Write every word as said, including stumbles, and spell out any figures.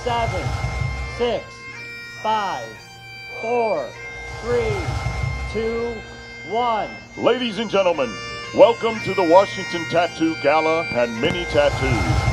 seven, six, five, four, three, two, one. Ladies and gentlemen, welcome to the Washington Tattoo Gala and Mini Tattoos.